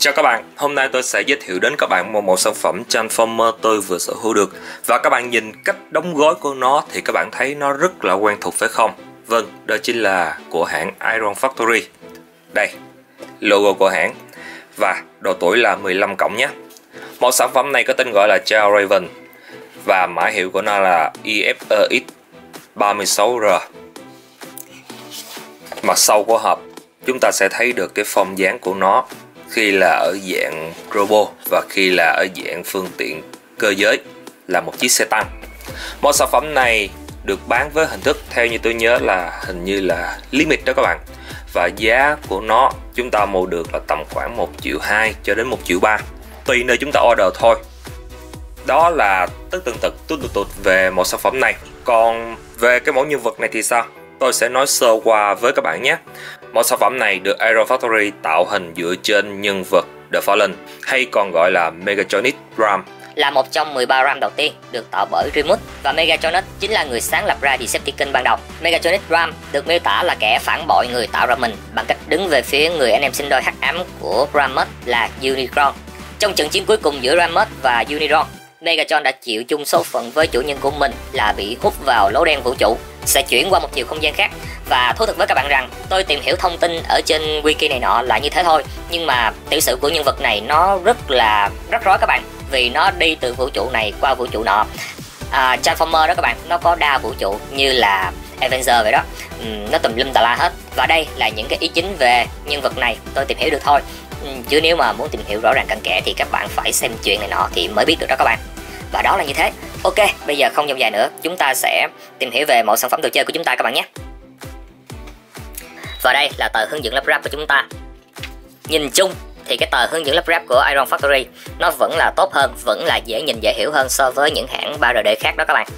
Chào các bạn, hôm nay tôi sẽ giới thiệu đến các bạn một mẫu sản phẩm Transformer tôi vừa sở hữu được. Và các bạn nhìn cách đóng gói của nó thì các bạn thấy nó rất là quen thuộc phải không? Vâng, đó chính là của hãng Iron Factory. Đây, logo của hãng và độ tuổi là 15 cộng nhé. Mẫu sản phẩm này có tên gọi là Jaw Raven và mã hiệu của nó là EFEX36R. Mặt sau của hộp chúng ta sẽ thấy được cái form dáng của nó khi là ở dạng robot và khi là ở dạng phương tiện cơ giới là một chiếc xe tăng. Mẫu sản phẩm này được bán với hình thức theo như tôi nhớ là hình như là limit đó các bạn. Và giá của nó chúng ta mua được là tầm khoảng 1,2 triệu cho đến 1,3 triệu, tùy nơi chúng ta order thôi. Đó là tất tần tật tút về mẫu sản phẩm này. Còn về cái mẫu nhân vật này thì sao? Tôi sẽ nói sơ qua với các bạn nhé. Mẫu sản phẩm này được Iron Factory tạo hình dựa trên nhân vật The Fallen, hay còn gọi là Megatronus Prime. Là một trong 13 Ram đầu tiên được tạo bởi Remus, và Megatronus chính là người sáng lập ra Decepticon ban đầu. Megatronus Prime được miêu tả là kẻ phản bội người tạo ra mình bằng cách đứng về phía người anh em sinh đôi hắc ám của Ramus là Unicron. Trong trận chiến cuối cùng giữa Ramus và Unicron, Megatron đã chịu chung số phận với chủ nhân của mình là bị hút vào lỗ đen vũ trụ, sẽ chuyển qua một chiều không gian khác. Và thú thực với các bạn rằng tôi tìm hiểu thông tin ở trên wiki này nọ là như thế thôi, nhưng mà tiểu sử của nhân vật này nó rất rắc rối các bạn, vì nó đi từ vũ trụ này qua vũ trụ nọ. Transformer đó các bạn, nó có đa vũ trụ như là Avenger vậy đó, nó tùm lum tà la hết. Và đây là những cái ý chính về nhân vật này tôi tìm hiểu được thôi, chứ nếu mà muốn tìm hiểu rõ ràng cặn kẽ thì các bạn phải xem chuyện này nọ thì mới biết được đó các bạn. Và đó là như thế. Ok, bây giờ không dòng dài nữa, chúng ta sẽ tìm hiểu về mẫu sản phẩm đồ chơi của chúng ta các bạn nhé. Và đây là tờ hướng dẫn lắp ráp của chúng ta. Nhìn chung thì cái tờ hướng dẫn lắp ráp của Iron Factory nó vẫn là tốt hơn, vẫn là dễ nhìn dễ hiểu hơn so với những hãng 3RD khác đó các bạn.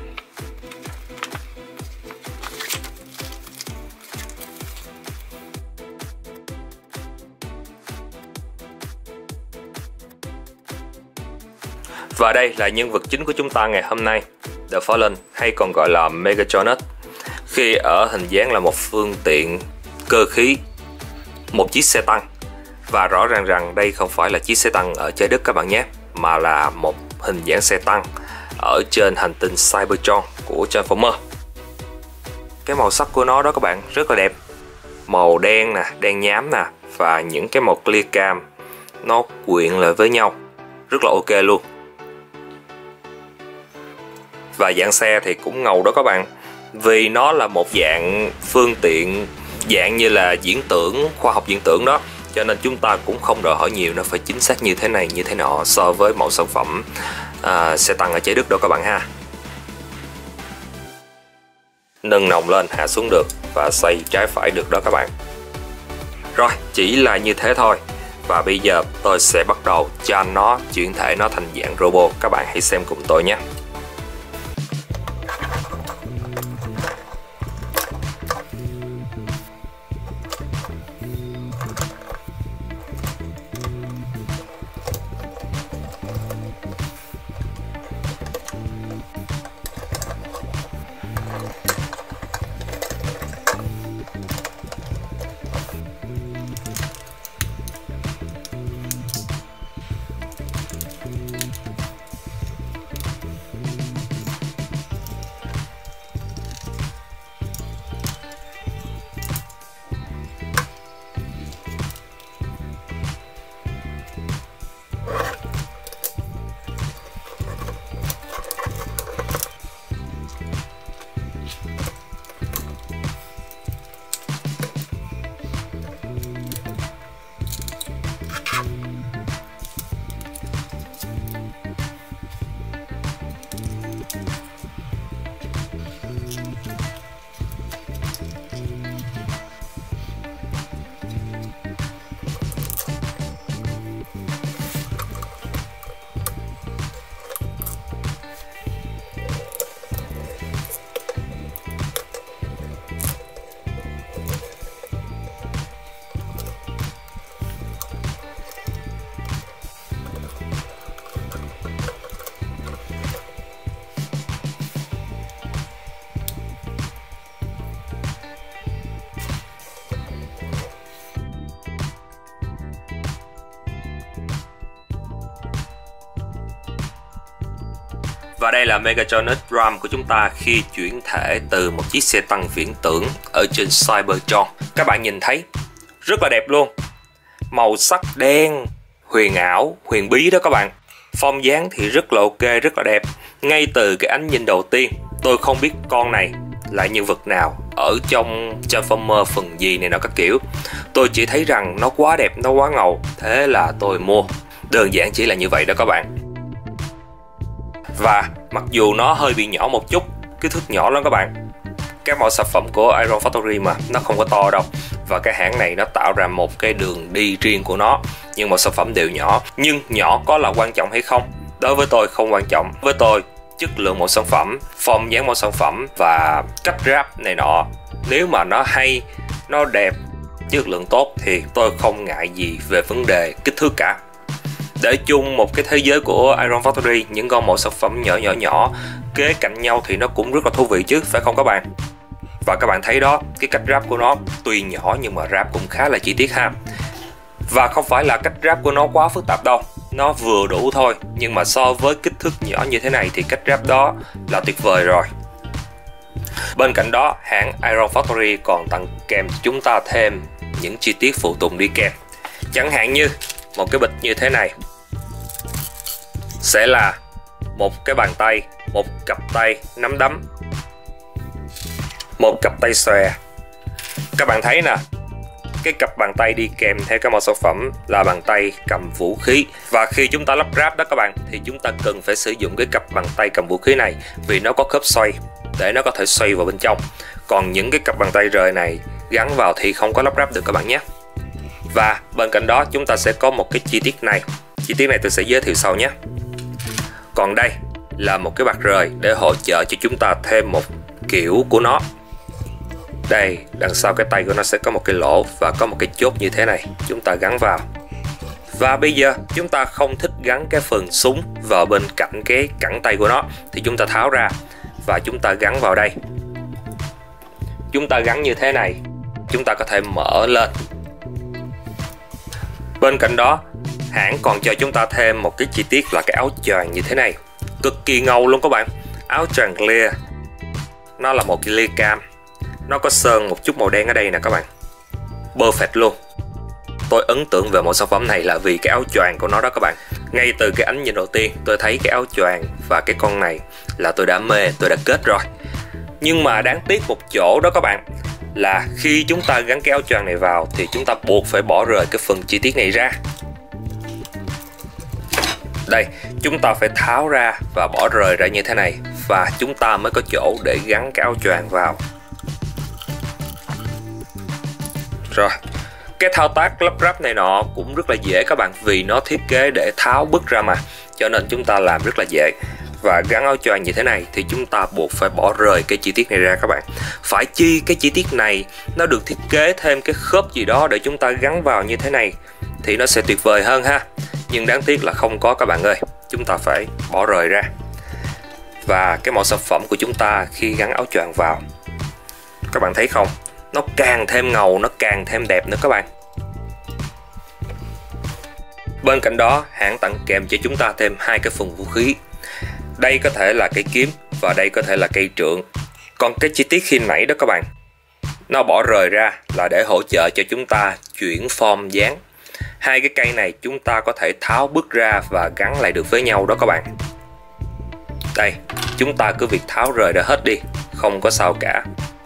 Và đây là nhân vật chính của chúng ta ngày hôm nay, The Fallen, hay còn gọi là Megatronus, khi ở hình dáng là một phương tiện cơ khí, một chiếc xe tăng. Và rõ ràng rằng đây không phải là chiếc xe tăng ở trái đất các bạn nhé, mà là một hình dáng xe tăng ở trên hành tinh Cybertron của Transformer. Cái màu sắc của nó đó các bạn rất là đẹp, màu đen nè, đen nhám nè, và những cái màu clear cam nó quyện lại với nhau rất là ok luôn. Và dạng xe thì cũng ngầu đó các bạn, vì nó là một dạng phương tiện dạng như là diễn tưởng, khoa học diễn tưởng đó, cho nên chúng ta cũng không đòi hỏi nhiều, nó phải chính xác như thế này như thế nọ so với mẫu sản phẩm xe tăng ở trái đất đó các bạn ha. Nâng nòng lên hạ xuống được và xoay trái phải được đó các bạn. Rồi, chỉ là như thế thôi. Và bây giờ tôi sẽ bắt đầu cho nó chuyển thể nó thành dạng robot, các bạn hãy xem cùng tôi nhé. Và đây là Megatronus RAM của chúng ta khi chuyển thể từ một chiếc xe tăng viễn tưởng ở trên Cybertron. Các bạn nhìn thấy rất là đẹp luôn. Màu sắc đen, huyền ảo, huyền bí đó các bạn. Form dáng thì rất là ok, rất là đẹp. Ngay từ cái ánh nhìn đầu tiên, tôi không biết con này là nhân vật nào ở trong Transformer phần gì này nọ các kiểu. Tôi chỉ thấy rằng nó quá đẹp, nó quá ngầu, thế là tôi mua. Đơn giản chỉ là như vậy đó các bạn. Và mặc dù nó hơi bị nhỏ một chút, kích thước nhỏ lắm các bạn. Các mẫu sản phẩm của Iron Factory mà nó không có to đâu. Và cái hãng này nó tạo ra một cái đường đi riêng của nó. Nhưng mẫu sản phẩm đều nhỏ. Nhưng nhỏ có là quan trọng hay không? Đối với tôi không quan trọng. Với tôi, chất lượng mẫu sản phẩm, form dáng mẫu sản phẩm và cách ráp này nọ, nếu mà nó hay, nó đẹp, chất lượng tốt thì tôi không ngại gì về vấn đề kích thước cả. Để chung một cái thế giới của Iron Factory, những con mẫu sản phẩm nhỏ kế cạnh nhau thì nó cũng rất là thú vị chứ, phải không các bạn? Và các bạn thấy đó, cái cách ráp của nó tuy nhỏ nhưng mà ráp cũng khá là chi tiết ha. Và không phải là cách ráp của nó quá phức tạp đâu, nó vừa đủ thôi. Nhưng mà so với kích thước nhỏ như thế này thì cách ráp đó là tuyệt vời rồi. Bên cạnh đó, hãng Iron Factory còn tặng kèm chúng ta thêm những chi tiết phụ tùng đi kèm. Chẳng hạn như một cái bịch như thế này sẽ là một cái bàn tay, một cặp tay nắm đấm, một cặp tay xòe. Các bạn thấy nè, cái cặp bàn tay đi kèm theo cái mẫu sản phẩm là bàn tay cầm vũ khí. Và khi chúng ta lắp ráp đó các bạn, thì chúng ta cần phải sử dụng cái cặp bàn tay cầm vũ khí này vì nó có khớp xoay để nó có thể xoay vào bên trong. Còn những cái cặp bàn tay rời này gắn vào thì không có lắp ráp được các bạn nhé. Và bên cạnh đó chúng ta sẽ có một cái chi tiết này. Chi tiết này tôi sẽ giới thiệu sau nhé. Còn đây là một cái bạc rời để hỗ trợ cho chúng ta thêm một kiểu của nó. Đây, đằng sau cái tay của nó sẽ có một cái lỗ và có một cái chốt như thế này, chúng ta gắn vào. Và bây giờ chúng ta không thích gắn cái phần súng vào bên cạnh cái cẳng tay của nó thì chúng ta tháo ra và chúng ta gắn vào đây. Chúng ta gắn như thế này, chúng ta có thể mở lên. Bên cạnh đó, hãng còn cho chúng ta thêm một cái chi tiết là cái áo choàng như thế này. Cực kỳ ngầu luôn các bạn. Áo choàng clear. Nó là một cái lia cam. Nó có sơn một chút màu đen ở đây nè các bạn. Perfect luôn. Tôi ấn tượng về mẫu sản phẩm này là vì cái áo choàng của nó đó các bạn. Ngay từ cái ánh nhìn đầu tiên tôi thấy cái áo choàng và cái con này là tôi đã mê, tôi đã kết rồi. Nhưng mà đáng tiếc một chỗ đó các bạn, là khi chúng ta gắn cái áo choàng này vào thì chúng ta buộc phải bỏ rời cái phần chi tiết này ra. Đây, chúng ta phải tháo ra và bỏ rời ra như thế này và chúng ta mới có chỗ để gắn cái áo choàng vào. Rồi, cái thao tác lắp ráp này nọ cũng rất là dễ các bạn, vì nó thiết kế để tháo bứt ra mà, cho nên chúng ta làm rất là dễ. Và gắn áo choàng như thế này thì chúng ta buộc phải bỏ rời cái chi tiết này ra các bạn. Phải chi cái chi tiết này nó được thiết kế thêm cái khớp gì đó để chúng ta gắn vào như thế này thì nó sẽ tuyệt vời hơn ha. Nhưng đáng tiếc là không có các bạn ơi, chúng ta phải bỏ rời ra. Và cái mẫu sản phẩm của chúng ta khi gắn áo choàng vào, các bạn thấy không, nó càng thêm ngầu, nó càng thêm đẹp nữa các bạn. Bên cạnh đó, hãng tặng kèm cho chúng ta thêm hai cái phần vũ khí. Đây có thể là cây kiếm và đây có thể là cây trượng. Còn cái chi tiết khi nãy đó các bạn, nó bỏ rời ra là để hỗ trợ cho chúng ta chuyển form dáng. Hai cái cây này chúng ta có thể tháo bứt ra và gắn lại được với nhau đó các bạn. Đây, chúng ta cứ việc tháo rời ra hết đi, không có sao cả.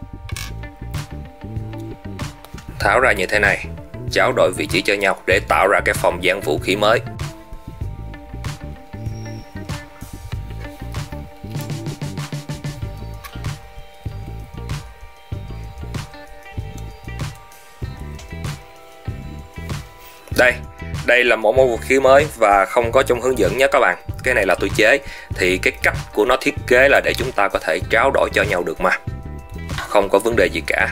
Tháo ra như thế này, tráo đổi vị trí cho nhau để tạo ra cái form dáng vũ khí mới. Đây là một mẫu vũ khí mới và không có trong hướng dẫn nhé các bạn. Cái này là tôi chế, thì cái cách của nó thiết kế là để chúng ta có thể tráo đổi cho nhau được mà, không có vấn đề gì cả.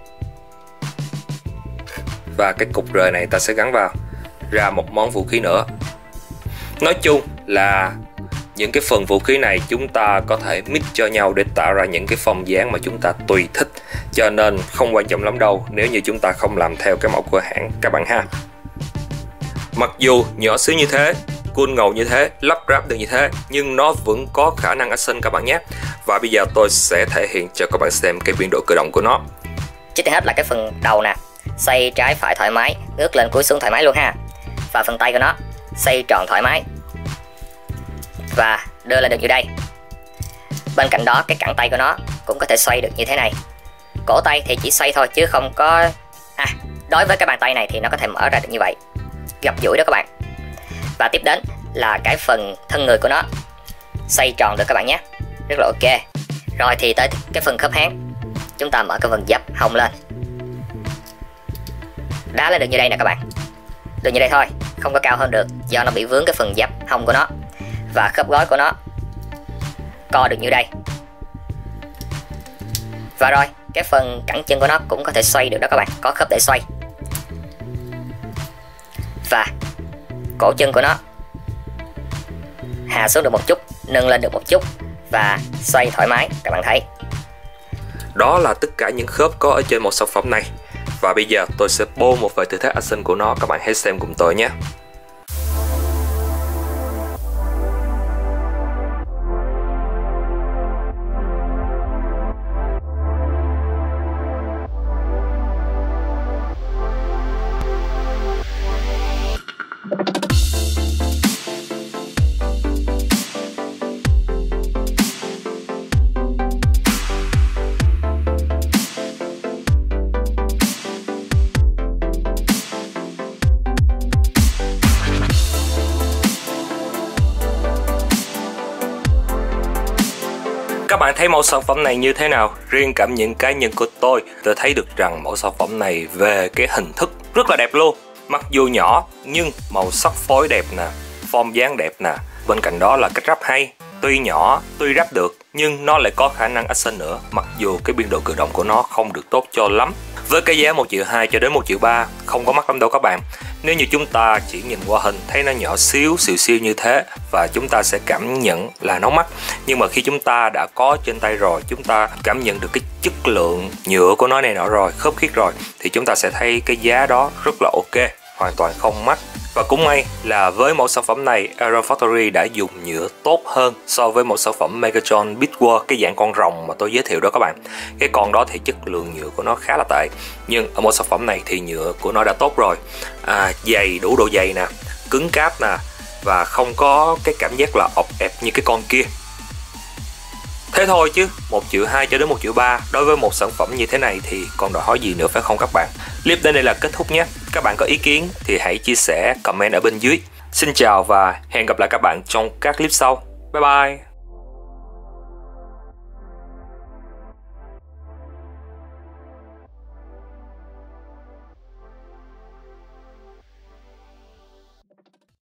Và cái cục rời này ta sẽ gắn vào, ra một món vũ khí nữa. Nói chung là những cái phần vũ khí này chúng ta có thể mix cho nhau để tạo ra những cái form dáng mà chúng ta tùy thích, cho nên không quan trọng lắm đâu nếu như chúng ta không làm theo cái mẫu của hãng các bạn ha. Mặc dù nhỏ xíu như thế cool ngầu như thế, lắp ráp được như thế, nhưng nó vẫn có khả năng accent các bạn nhé. Và bây giờ tôi sẽ thể hiện cho các bạn xem cái biên độ cử động của nó. Trước tiên hết là cái phần đầu nè, xoay trái phải thoải mái, ngước lên cúi xuống thoải mái luôn ha. Và phần tay của nó xoay tròn thoải mái và đưa lên được như đây. Bên cạnh đó cái cẳng tay của nó cũng có thể xoay được như thế này. Cổ tay thì chỉ xoay thôi chứ không có đối với cái bàn tay này thì nó có thể mở ra được như vậy, gập duỗi đó các bạn. Và tiếp đến là cái phần thân người của nó xoay tròn được các bạn nhé, rất là ok. Rồi thì tới cái phần khớp háng, chúng ta mở cái phần dập hông lên, đá lên được như đây nè các bạn, được như đây thôi, không có cao hơn được do nó bị vướng cái phần dập hông của nó. Và khớp gối của nó co được như đây. Và rồi cái phần cẳng chân của nó cũng có thể xoay được đó các bạn, có khớp để xoay. Và cổ chân của nó hạ xuống được một chút, nâng lên được một chút và xoay thoải mái các bạn thấy. Đó là tất cả những khớp có ở trên một sản phẩm này. Và bây giờ tôi sẽ bô một vài tư thế accent của nó, các bạn hãy xem cùng tôi nhé. Các bạn thấy mẫu sản phẩm này như thế nào? Riêng cảm nhận cá nhân của tôi thấy được rằng mẫu sản phẩm này về cái hình thức rất là đẹp luôn. Mặc dù nhỏ nhưng màu sắc phối đẹp nè, form dáng đẹp nè. Bên cạnh đó là cách ráp hay. Tuy nhỏ, tuy ráp được nhưng nó lại có khả năng accent nữa, mặc dù cái biên độ cử động của nó không được tốt cho lắm. Với cái giá 1,2 triệu cho đến 1,3 triệu không có mắc lắm đâu các bạn. Nếu như chúng ta chỉ nhìn qua hình thấy nó nhỏ xíu xìu như thế và chúng ta sẽ cảm nhận là nó mắc. Nhưng mà khi chúng ta đã có trên tay rồi, chúng ta cảm nhận được cái chất lượng nhựa của nó này nọ rồi, khớp khiết rồi, thì chúng ta sẽ thấy cái giá đó rất là ok, hoàn toàn không mắc. Và cũng may là với mẫu sản phẩm này, Aeron Factory đã dùng nhựa tốt hơn so với một sản phẩm Megatron Bitworld, cái dạng con rồng mà tôi giới thiệu đó các bạn. Cái con đó thì chất lượng nhựa của nó khá là tệ, nhưng ở một sản phẩm này thì nhựa của nó đã tốt rồi. Dày, đủ độ dày nè, cứng cáp nè, và không có cái cảm giác là ọp ẹp như cái con kia. Thế thôi chứ 1,2 triệu cho đến 1,3 triệu đối với một sản phẩm như thế này thì còn đòi hỏi gì nữa phải không các bạn? Clip đến đây là kết thúc nhé. Các bạn có ý kiến thì hãy chia sẻ, comment ở bên dưới. Xin chào và hẹn gặp lại các bạn trong các clip sau. Bye bye.